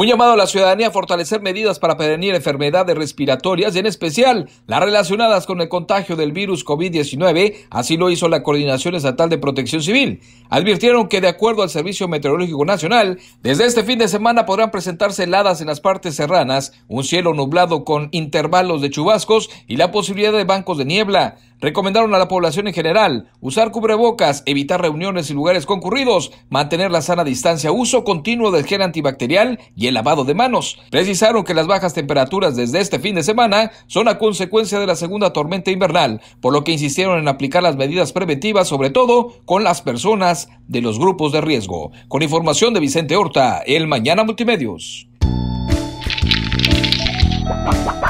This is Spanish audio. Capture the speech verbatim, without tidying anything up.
Un llamado a la ciudadanía a fortalecer medidas para prevenir enfermedades respiratorias y en especial las relacionadas con el contagio del virus COVID diecinueve, así lo hizo la Coordinación Estatal de Protección Civil. Advirtieron que de acuerdo al Servicio Meteorológico Nacional, desde este fin de semana podrán presentarse heladas en las partes serranas, un cielo nublado con intervalos de chubascos y la posibilidad de bancos de niebla. Recomendaron a la población en general usar cubrebocas, evitar reuniones y lugares concurridos, mantener la sana distancia, uso continuo del gel antibacterial y el lavado de manos. Precisaron que las bajas temperaturas desde este fin de semana son a consecuencia de la segunda tormenta invernal, por lo que insistieron en aplicar las medidas preventivas, sobre todo con las personas de los grupos de riesgo. Con información de Vicente Horta, El Mañana Multimedios.